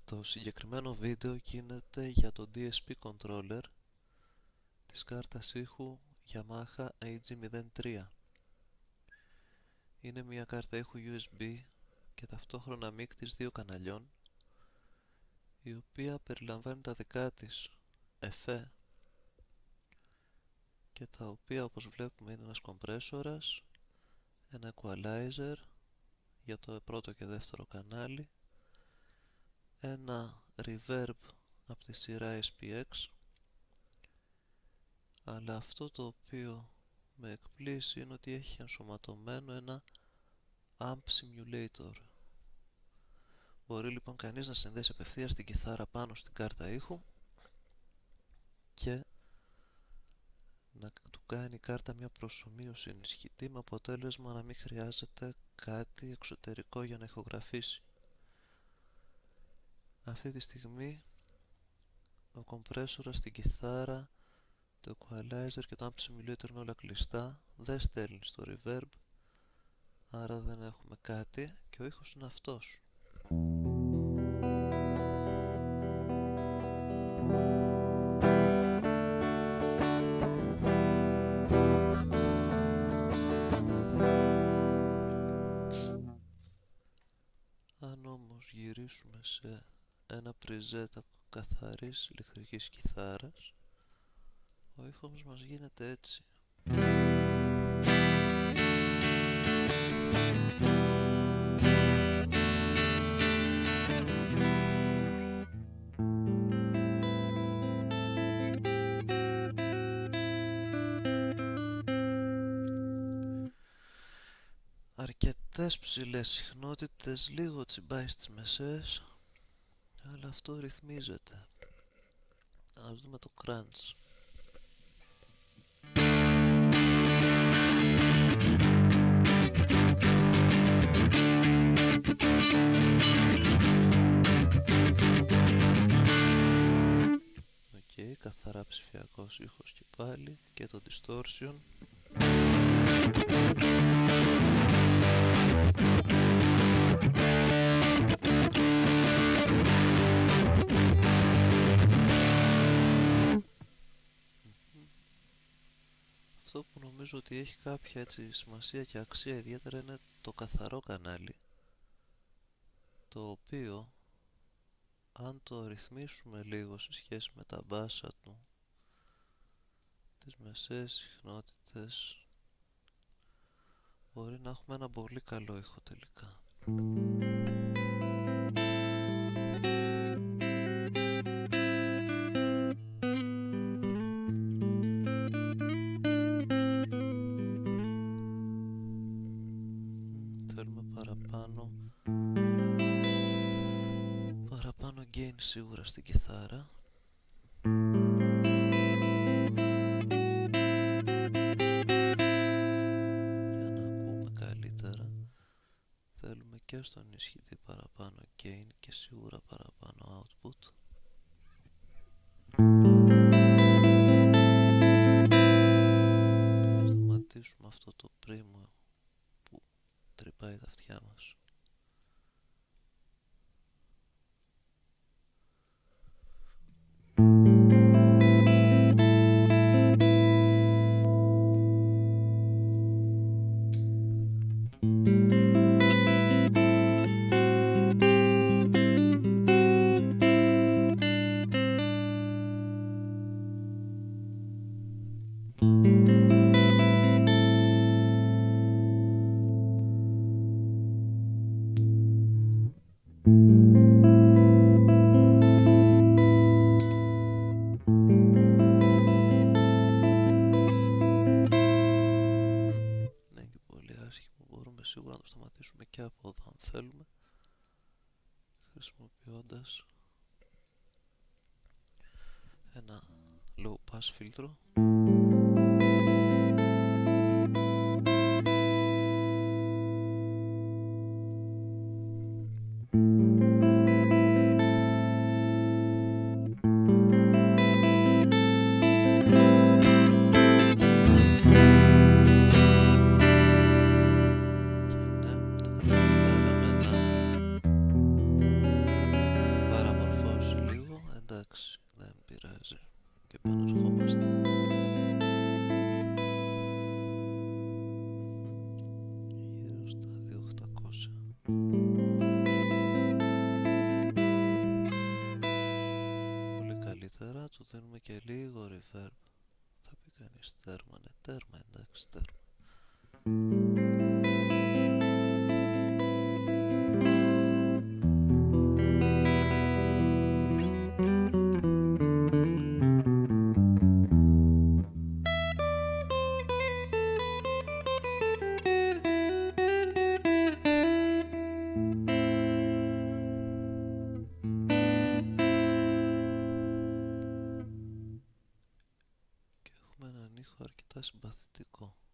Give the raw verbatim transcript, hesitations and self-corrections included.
Το συγκεκριμένο βίντεο γίνεται για το ντι ες πι controller της κάρτας ήχου Yamaha έιτς τζι μηδέν τρία. Είναι μια κάρτα ήχου γιου ες μπι και ταυτόχρονα μίκτης δύο καναλιών, η οποία περιλαμβάνει τα δικά της εφέ και τα οποία, όπως βλέπουμε, είναι ένας κομπρέσορας, ένα equalizer για το πρώτο και δεύτερο κανάλι, ένα reverb από τη σειρά ες πι εξ, αλλά αυτό το οποίο με εκπλήσει είναι ότι έχει ενσωματωμένο ένα amp simulator. Μπορεί λοιπόν κανείς να συνδέσει απευθείας την κιθάρα πάνω στην κάρτα ήχου και να του κάνει η κάρτα μια προσομοίωση ενισχυτή, με αποτέλεσμα να μην χρειάζεται κάτι εξωτερικό για να ηχογραφήσει. Αυτή τη στιγμή ο κομπρέσορας στην κιθάρα, το equalizer και το amp simulator είναι όλα κλειστά, δεν στέλνει στο reverb, άρα δεν έχουμε κάτι και ο ήχος είναι αυτός. Αν όμως γυρίσουμε σε ένα preset καθαρής ηλεκτρικής κιθάρας, ο ήχος μας γίνεται έτσι. Αρκετές ψηλές συχνότητες, λίγο τσιμπάει στις μεσές, αλλά αυτό ρυθμίζεται. Ας δούμε το crunch. Οκ, okay, καθαρά ψηφιακός ήχος και πάλι, και το distortion. Αυτό που νομίζω ότι έχει κάποια έτσι σημασία και αξία ιδιαίτερα είναι το καθαρό κανάλι, το οποίο αν το ρυθμίσουμε λίγο σε σχέση με τα μπάσα του, τις μεσαίες συχνότητες, μπορεί να έχουμε ένα πολύ καλό ήχο τελικά. Θέλουμε παραπάνω παραπάνω gain σίγουρα στην κιθάρα. Για να ακούμε καλύτερα θέλουμε και στον ενισχυτή παραπάνω gain και σίγουρα παραπάνω output. Να σταματήσουμε αυτό το πρίμο που τρυπάει τα αυτιά μας. Σίγουρα να το σταματήσουμε και από εδώ αν θέλουμε, χρησιμοποιώντας ένα low pass φίλτρο. Πάρα βάλουμε και λίγο reverb. Θα πει κανείς τέρμα, ναι, τέρμα, εντάξει, τέρμα. Έναν ήχο αρκετά συμπαθητικό.